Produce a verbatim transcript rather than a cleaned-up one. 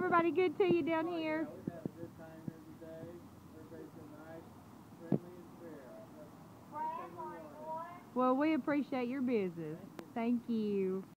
everybody good to you down here? We have a good time every day. Everybody's been nice, friendly, and fair. Well, we appreciate your business. Thank you.